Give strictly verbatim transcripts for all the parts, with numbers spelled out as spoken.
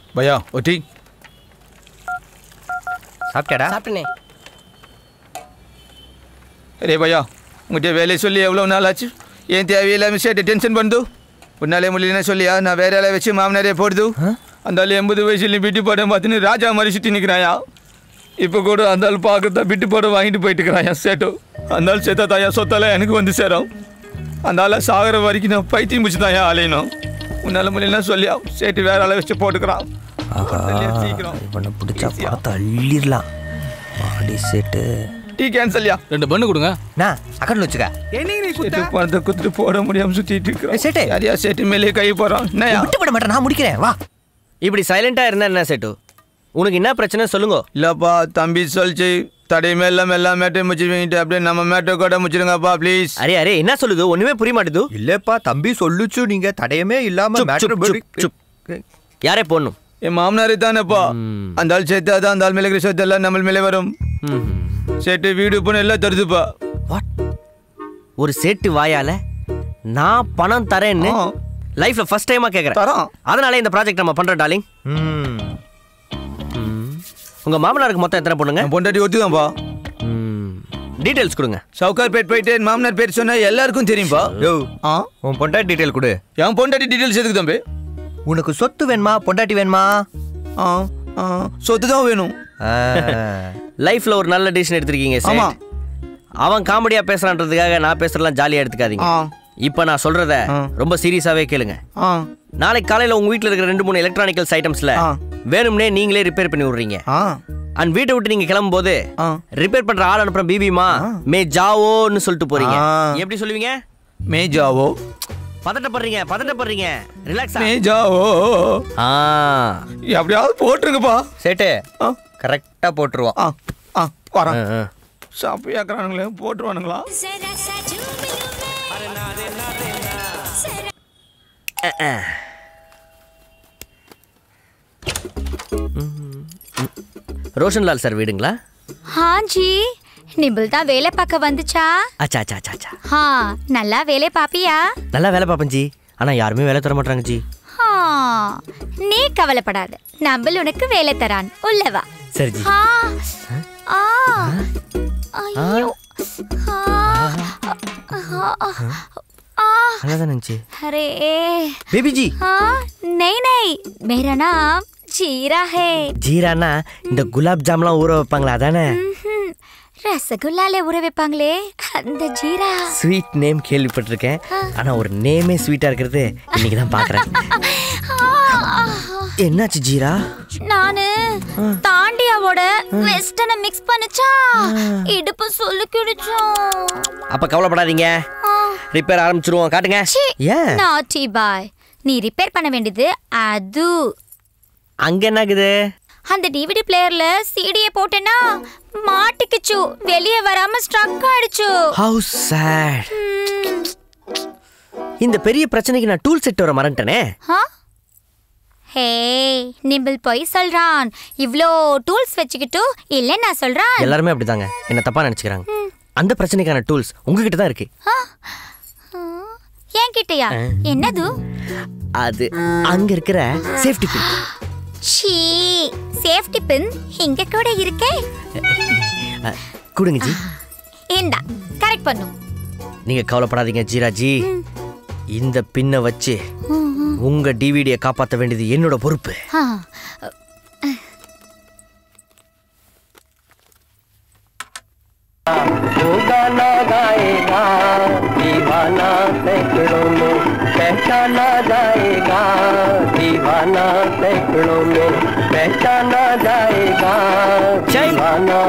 பையா ஒட்டி சாப்பிட்டடா? சாப்பிட்டனே. அரே பையா உங்கள்கிட்ட வேலையை சொல்லி எவ்வளோ நாள் ஆச்சு? ஏன் தேவையில்லாமல் சேட்டு டென்ஷன் பண்ணுது? உன்னாலே முடியலன்னு சொல்லியா நான் வேற ஆளை வச்சு மாமனாரே போடுது. அந்த ஆள் எண்பது வயசுலேயும் பிட்டு படம் பார்த்துன்னு ராஜா மாதிரி சுற்றி நிற்கிறாயா. இப்போ கூட அந்த ஆள் பார்க்கறதா பிட்டு படம் வாங்கிட்டு போயிட்டு இருக்கிறாயா சேட்டோ. அந்த ஆள் சேத்தா தாயா சொத்தால எனக்கு வந்து சேரும். அந்த ஆளை சாகிற வரைக்கும் நான் பைத்தியம் முடிச்சு தாயா அலையணும். உன்னால முடியலன்னா சொல்லியா சேட்டு வேற ஆளை வச்சு போட்டுக்கிறான். இவனை பிடிச்சா பார்த்து அள்ளிடலாம். பாடி சேட்டு டீ கேன்சல்யா. ரெண்டு பண்ணு கொடுங்க. நான் அக்கௌண்ட்ல வச்சுக்க. சேட்டு பணத்தை குத்துட்டு போட முடியாம சுத்திட்டு இருக்கிறான். சேட்டு யாரையா சேட்டு மேலே கை போறான். விட்டு போட மாட்டேன், நான் முடிக்கிறேன். வா. இப்படி சைலண்டா இருந்தா என்ன சேட்டு? உனக்கு என்ன பிரச்சனை சொல்லுங்க. இல்லப்பா தம்பி சொல்லிச்சு தடை மேல எல்லா மேட்டையும் முடிச்சுட்டு அப்படியே நம்ம மேட்டை கூட முடிச்சிருங்கப்பா ப்ளீஸ். அரே அரே என்ன சொல்லுது? ஒண்ணுமே புரிய மாட்டுது. இல்லப்பா தம்பி சொல்லுச்சு, நீங்க தடையமே இல்லாம யாரே போடணும்? என் மாமனாரே தானேப்பா. அந்த ஆள் சேர்த்து அதான் அந்த ஆள் மேலே இருக்கிற சொத்து எல்லாம் நம்ம மேலே வரும். சேட்டு வீடு போன எல்லாம் தருதுப்பா. ஒரு சேட்டு வாயால நான் பணம் தரேன்னு லைஃப்ல ஃபர்ஸ்ட் டைமா கேக்குறேன். தரோம். அதனால இந்த ப்ராஜெக்ட் நம்ம பண்றோம் டார்லிங். உங்க மாமனாருக்கு மொத்தம் எத்தனை பொண்ணுங்க? பொண்டாட்டி ஒத்துதான்ப்பா. டீடைல்ஸ் கொடுங்க. சவுகார் பேட் போயிட்டு என் மாமனார் பேர் சொன்னா எல்லாருக்கும் தெரியும்பா. உன் பொண்டாட்டி டீடைல் கொடு. என் பொண்டாட்டி டீடைல்ஸ் எதுக்கு தம்பி? உனக்கு சொத்து வேணுமா பொண்டாட்டி வேணுமா? சொத்து தான் வேணும். லைஃப்ல ஒரு நல்ல டிசிஷன் எடுத்திருக்கீங்க சார். அவன் காமெடியா பேசுறான்றதுக்காக நான் பேசுறதெல்லாம் ஜாலியா எடுத்துக்காதீங்க. இப்ப நான் சொல்றத ரொம்ப சீரியஸாவே கேளுங்க. நாளைக்கு காலையில உங்க வீட்டுல இருக்கிற ரெண்டு மூணு எலக்ட்ரானிக்கல்ஸ் ஐட்டம்ஸ்ல வேணும்னே நீங்களே ரிப்பேர் பண்ணி விடுறீங்க. அண்ட் வீட்டை விட்டு நீங்க கிளம்பும் போது ரிப்பேர் பண்ற ஆள் அனுப்புற பிபிமா மே ஜாவோன்னு சொல்லிட்டு போறீங்க. எப்படி சொல்லுவீங்க? மே ஜாவோ. பதட்டப்படுறீங்க பதட்டப்படுறீங்க ரிலாக்ஸா. மே ஜாவோ. ஆ எப்படியாவது போட்டுருங்கப்பா. சேட்டு கரெக்டா போட்டுருவோம். ஆ வரேன். சாப்பியாக்குறானுங்களே போட்டுருவானுங்களா? ரோஷன்லால் சார் வீடுங்களா? हाँ जी निबल தான் வேலை பார்க்க வந்துச்சா? அச்சா அச்சா அச்சா. हाँ நல்லா வேலை பாப்பியா? நல்லா வேலை பாப்பேன் ஜி. ஆனா யாருமே வேலை தர மாட்டாங்க ஜி. हाँ நீ கவலைப்படாத, நம்பல் உனக்கு வேலை தரான். உள்ள வா. சரி ஜி. हाँ ஆ ஐயோ अरे बेबी जी हाँ नहीं नहीं मेरा नाम जीरा है. जीरा ना இந்த குலாப் ஜாம்லாம் ஊற வைப்பாங்களா அதானே? ரசகுல்லால ஊற வைப்பாங்களே அந்த ஜீரா. ஸ்வீட் நேம் கேள்விப்பட்டிருக்கேன். ஆனா ஒரு நேமே ஸ்வீட்டா இருக்கிறது இன்னைக்கு தான் பாக்குறேன். என்னாச்சு ஜீரா? நானு தாண்டியாவோட வெஸ்டர்னை மிக்ஸ் பண்ணிச்சா இடுப்பு சொல்லிக்கிடுச்சோம். அப்ப கவலைப்படாதீங்க, ரிப்பேர் ஆரம்பிச்சிருவோம். காட்டுங்க. ஏன் நாட்டி பாய், நீ ரிப்பேர் பண்ண வேண்டியது அது. அங்க என்னக்குது? அந்த டிவிடி பிளேயர்ல சிடியை போட்டேனா மாட்டிக்கிச்சு, வெளியே வராம ஸ்ட்ரக் ஆயிடுச்சு. How sad. இந்த பெரிய பிரச்சனைக்கு நான் டூல் செட் வர மறந்துட்டேனே. ஹே நிம்பிள் போய் சொல்றான். இவ்ளோ டூல்ஸ் வச்சுக்கிட்டு இல்ல நான் சொல்றான். எல்லாருமே அப்படிதாங்க, என்ன தப்பா நினைச்சுக்கிறாங்க. அந்த பிரச்சனைக்கான டூல்ஸ் உங்ககிட்ட தான் இருக்கு. ஏன் கிட்டயா? என்னது அது? அங்க இருக்கிற சேஃப்டி பின். சீ, சேஃப்டி பின் இங்க கூட இருக்கே. கொடுங்க ஜி. இந்தா கரெக்ட் பண்ணு. நீங்க கவலைப்படாதீங்க ஜீராஜி, இந்த பின்னை வச்சு உங்க டிவிடியை காப்பாற்ற வேண்டியது என்னோட பொறுப்பு. गाना गाएगा दीवाना सैकड़ों में, पहचाना जाएगा दीवाना सैकड़ों में, पहचाना जाएगा दीवाना.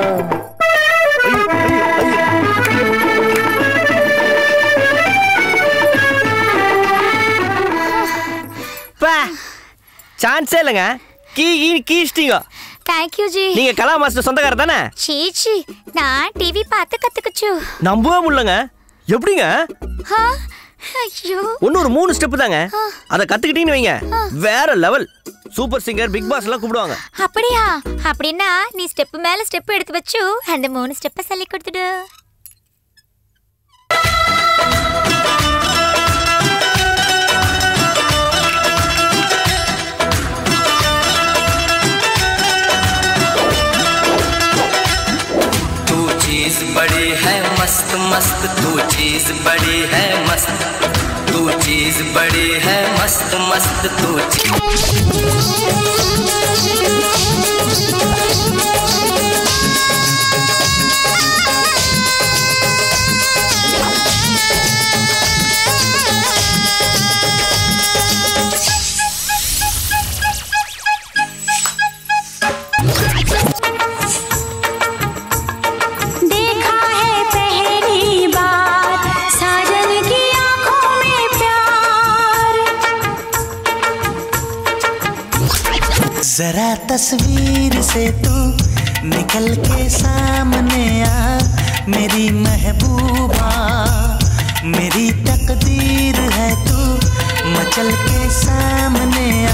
சான்ஸே இல்லைங்க, கீ கீச்சிட்டீங்க. Thank you ji. நீங்க கலா மாஸ்டர் சொந்தக்காரர் தானே? சீச்சி, நான் டிவி பார்த்து கத்துக்குச்சு. நம்பவே முடியலங்க. எப்படிங்க? ஐயோ, இன்னொரு மூணு ஸ்டெப் தாங்க, அதை கத்துக்கிட்டீங்கன்னு வைங்க வேற level. Super singer, big boss எல்லாம் கூப்பிடுவாங்க. அப்படியா? அப்படின்னா நீ ஸ்டெப் மேல ஸ்டெப் எடுத்து வச்சு அந்த மூணு ஸ்டெப்பை சொல்லி கொடுத்துடு. है मस्त मस्त, तू चीज बड़ी है मस्त, तू चीज बड़ी है मस्त मस्त, तू जरा तस्वीर से तू निकल के सामने आ, मेरी महबूबा मेरी तकदीर है तू मचल के सामने आ।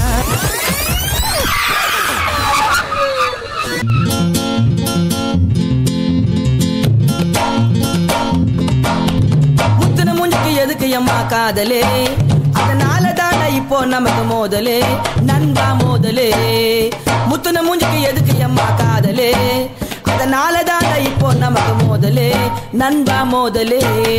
முத்துன மூஞ்சிக்கு எதுக்கு எம்மா காதலே, அதனால தாண்டா இப்போ நமக்கு மோதலே நண்பா மோதலே. முத்துன மூஞ்சிக்கு எதுக்கு எம்மா காதலே, அதனால தாண்டா இப்போ நமக்கு மோதலே நண்பா மோதலே.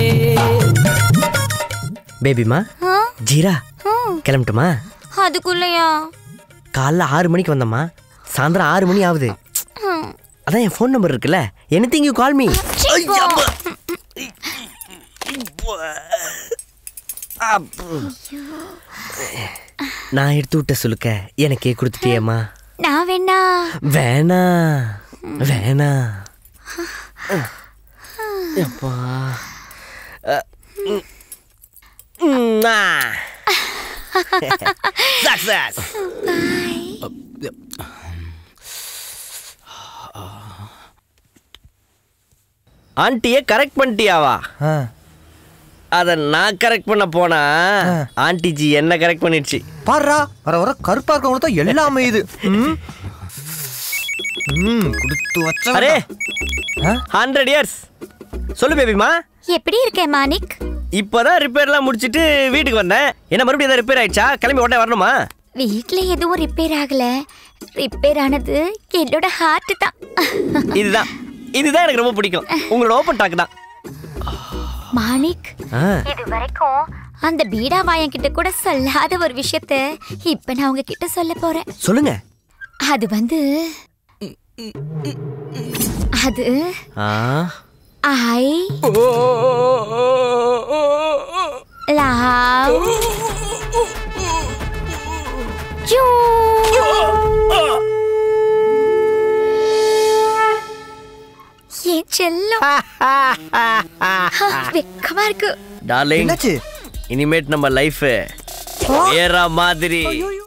பேபிமா ஜீரா கிளம்பட்டுமா? அதுக்குள்ளயா? காலைல ஆறு மணிக்கு வந்தம்மா, சாயந்தரம் ஆறு மணி ஆகுது. அதான் என் ஃபோன் நம்பர் இருக்குல்ல, எனிதிங் யூ கால் மீ. நான் எடுத்து விட்ட சொல்லுக்க எனக்கே கொடுத்துட்டியம்மா. நான் வேணா வேணா வேணா அப்பா. சக்சஸ். ஆண்டியை கரெக்ட் பண்ணிட்டியாவா? அத நான் கரெக்ட் பண்ண போனா ஆண்டி ஜி என்ன கரெக்ட் பண்ணிடுச்சு. பாருடா, வர வர கருப்பா இருக்கவங்கள தான் எல்லாமே இது. ம் குடுத்து வச்ச. அரே ஹண்ட்ரட் இயர்ஸ். சொல்லு பேபிமா. எப்படி இருக்கே மாணிக்? இப்போதான் ரிப்பேர்லாம் முடிச்சிட்டு வீட்டுக்கு வந்தேன். என்ன மறுபடியும் ஏதாவது ரிப்பேர் ஆயிடுச்சா? கிளம்பி உடனே வரணுமா? வீட்ல எதுவும் ரிப்பேர் ஆகல. ரிப்பேர் ஆனது என்னோட ஹார்ட் தான். இதுதான் இதுதான் எனக்கு ரொம்ப பிடிக்கும். உங்களோட ஓப்பன் டாக் தான். மாணிக், இது வரைக்கும் அந்த பீடா வாயன் கிட்ட கூட சொல்லாத ஒரு விஷயத்த இப்ப நான் உங்க கிட்ட சொல்ல போறேன். சொல்லுங்க. அது வந்து அது ஐ லவ் யூ. ஏன் செல்லம், வெக்கமா இருக்கு. டார்லிங், இனிமேட் நம்ம லைஃப் வேற மாதிரி.